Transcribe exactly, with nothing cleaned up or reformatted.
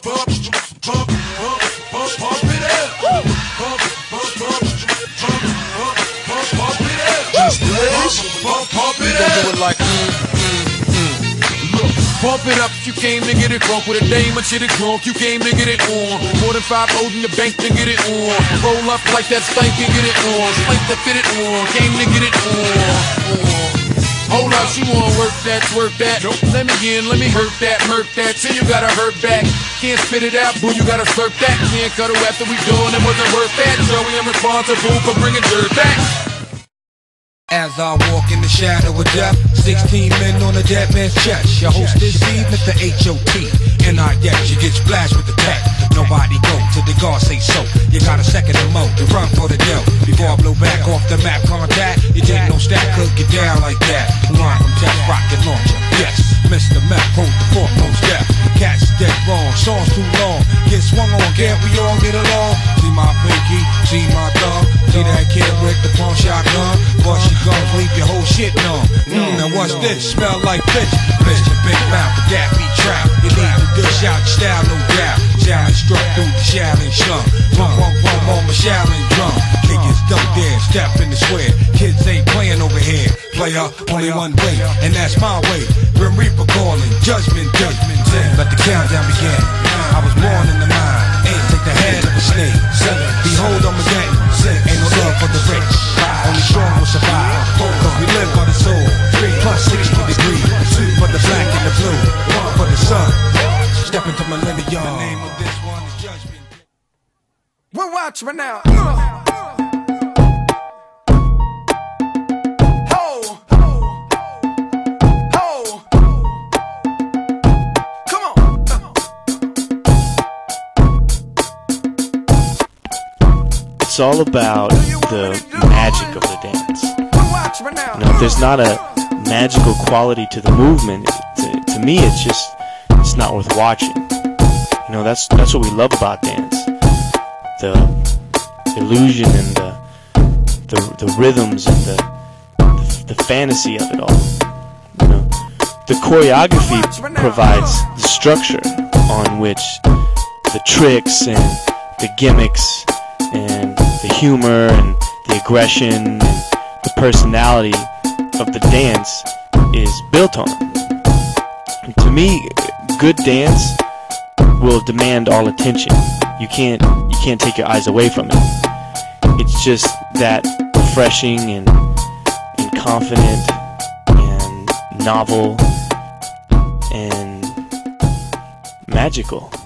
pump, pump, pump, pump, pump it up. Pump, pump, pump, pump, pump, pump, pump it up. Just pump, pump it up. Do it like mm, mm, mm. Look, pump it up if you came to get it drunk with a dame and shit it drunk. You came to get it on. More than five O's in the bank to get it on. Roll up like that stank and get it on. Spank to fit it on. Came to get it on. on. Hold up, she wanna work that, twerk that. Nope. Let me in, let me hurt that, murk that. Till you gotta hurt back. Can't spit it out, boo, you gotta slurp that. Can't cut her after we doing it wasn't worth that. So we am responsible for bringing dirt back. As I walk in the shadow of death, sixteen men on a dead man's chest. Your host this evening, the H O T N I S. You get splashed with the tech. Nobody go till the guard say so. You got a second to mow, to run for the dough. Before I blow back off the map contact, you take no stack, could get down like that. Line from Death Rocket Launcher, yes. Mister Meth, hold the foremost step. Cats dead wrong, songs too long. Get swung on, can't we all get along? See my pinky, see my thumb. See that kid with the pawn shotgun. Bust your guns, leave your whole shit numb. Mm, now what's this? Smell like fish. Mister Big Mouth, that be trap. You need to dish out your style, no doubt. Challenge struck through the shallon slum. Pump, pump, pump on my shallon drum. Niggas don't dare step in the square. Kids ain't playing over here. Player, only one way, and that's my way. Grim Reaper calling, judgment, judgment. Let the countdown begin. I was born in the mind. Ain't take the head of a snake. Seven. Behold, I'm a gang. Six. Ain't no love for the rich. Five. Only strong will survive. Four. Cause we live by the soul. Three. Plus sixty degrees. Two. For the black and the blue. One. For the sun. Step into millennium. The name of this one is judgment. We're watching now. Uh. It's all about the magic of the dance. You know, if there's not a magical quality to the movement, to, to me it's just, it's not worth watching. You know, that's that's what we love about dance. The illusion and the the, the rhythms and the, the the fantasy of it all. You know, the choreography provides the structure on which the tricks and the gimmicks and the humor and the aggression and the personality of the dance is built on. And to me, good dance will demand all attention. You can't you can't take your eyes away from it. It's just that refreshing and, and confident and novel and magical.